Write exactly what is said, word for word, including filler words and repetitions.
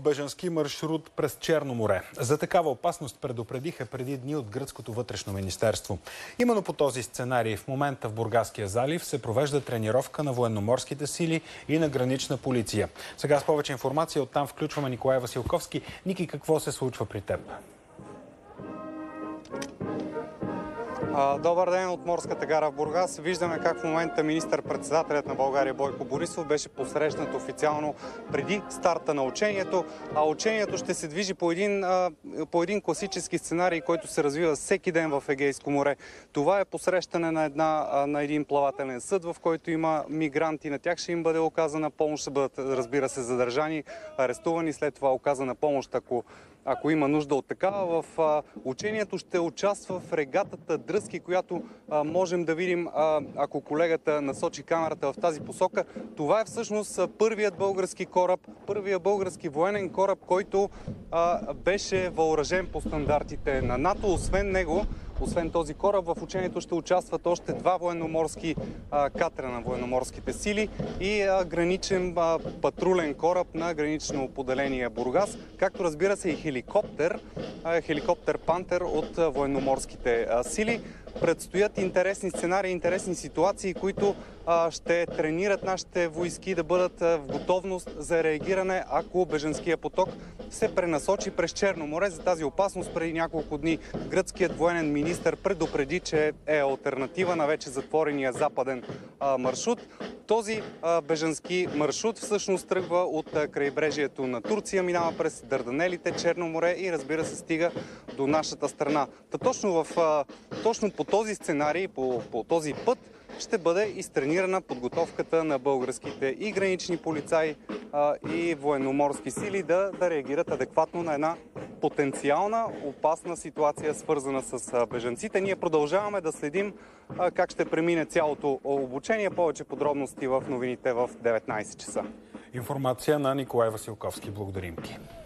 Бежански маршрут през Черно море. За такава опасност предупредиха преди дни от гръцкото вътрешно министерство. Именно по този сценарий в момента в Бургаския залив се провежда тренировка на военноморските сили и на гранична полиция. Сега с повече информация оттам включваме Николай Василковски. Ники, какво се случва при теб? Добър ден от морската гара в Бургас. Виждаме как в момента министър-председателят на България Бойко Борисов беше посрещнат официално преди старта на учението. А учението ще се движи по един, по един класически сценарий, който се развива всеки ден в Егейско море. Това е посрещане на, една, на един плавателен съд, в който има мигранти. На тях ще им бъде оказана помощ, ще бъдат, разбира се, задържани, арестувани, след това оказана помощ, ако Ако има нужда от такава. В а, учението ще участва в регатата Дръзки, която а, можем да видим, а, ако колегата насочи камерата в тази посока. Това е всъщност първият български кораб, първият български военен кораб, който а, беше въоръжен по стандартите на НАТО. Освен него, освен този кораб, в учението ще участват още два военноморски а, катера на военноморските сили и а, граничен а, патрулен кораб на гранично поделение Бургас, както разбира се и хеликоптер, а, хеликоптер Пантер от а, военноморските а, сили. Предстоят интересни сценарии, интересни ситуации, които а, ще тренират нашите войски да бъдат а, в готовност за реагиране, ако бежанския поток се пренасочи през Черно море. За тази опасност преди няколко дни гръцкият военен министър предупреди, че е алтернатива на вече затворения западен а, маршрут. Този а, бежански маршрут всъщност тръгва от а, крайбрежието на Турция, минава през Дарданелите, Черно море и разбира се стига до нашата страна. Та точно, в, а, точно по този сценарий, по, по този път ще бъде изтренирана подготовката на българските и гранични полицаи а, и военноморски сили да, да реагират адекватно на една потенциална опасна ситуация, свързана с а, бежанците. Ние продължаваме да следим а, как ще премине цялото обучение. Повече подробности в новините в деветнайсет часа. Информация на Николай Василковски. Благодарим ти.